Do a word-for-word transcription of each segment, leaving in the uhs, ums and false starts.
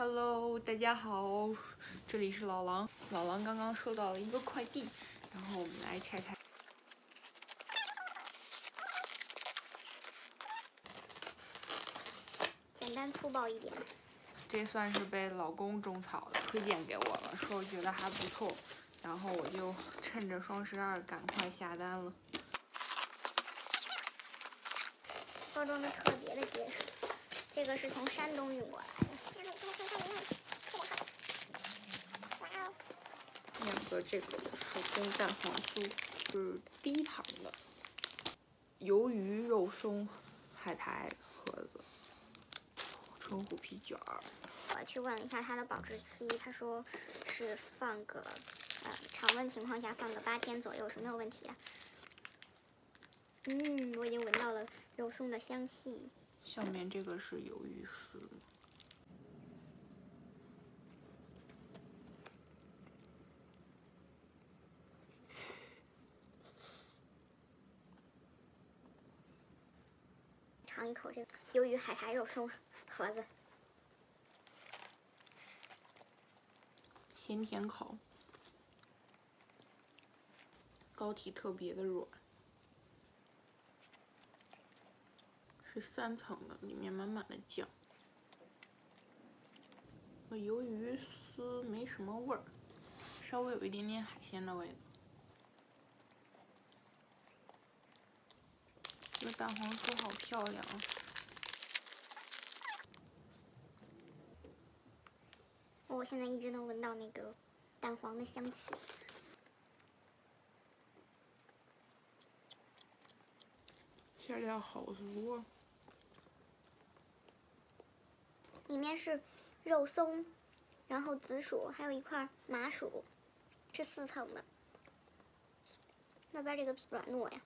Hello， 大家好，这里是老狼。老狼刚刚收到了一个快递，然后我们来拆开。 简单粗暴一点。 这算是被老公种草的，推荐给我了，说我觉得还不错，然后我就趁着双十二赶快下单了。 包装的特别的结实，这个是从山东运过来的。 两个这个手工蛋黄酥是低糖的，鱿鱼肉松海苔盒子，纯虎皮卷儿。 我去问了一下它的保质期，他说是放个呃常温情况下放个八天左右是没有问题的。嗯，我已经闻到了肉松的香气。 上面这个是鱿鱼丝。 尝一口这个鱿鱼海苔肉松盒子， 咸甜口，膏体特别的软，是三层的，里面满满的酱。鱿鱼丝没什么味儿，稍微有一点点海鲜的味道。这个蛋黄酥好漂亮啊！ 我现在一直能闻到那个蛋黄的香气。 馅料好足啊！ 里面是肉松，然后紫薯，还有一块麻薯，是四层的。那边这个皮软糯呀。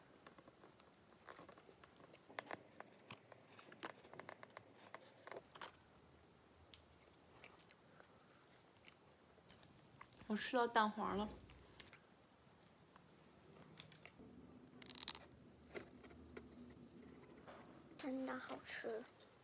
我吃到蛋黄了， 真的好吃。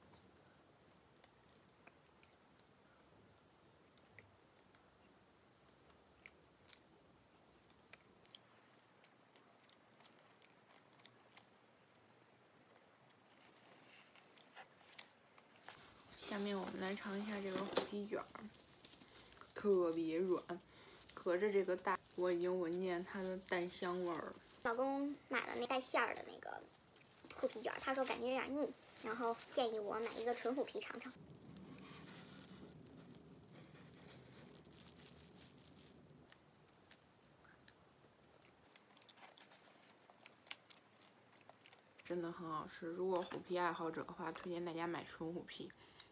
下面我们来尝一下这个虎皮卷儿，特别软，隔着这个蛋，我已经闻见它的蛋香味儿了。 老公买了那带馅儿的那个虎皮卷，他说感觉有点腻，然后建议我买一个纯虎皮尝尝。 真的很好吃，如果虎皮爱好者的话，推荐大家买纯虎皮。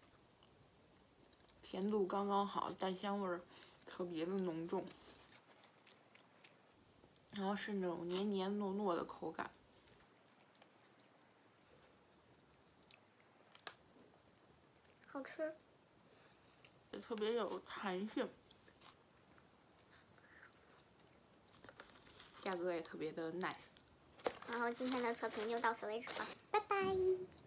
甜度刚刚好，蛋香味儿特别的浓重，然后是那种黏黏糯糯的口感， 好吃， 也特别有弹性，价格也特别的 nice。 然后今天的测评就到此为止了，拜拜。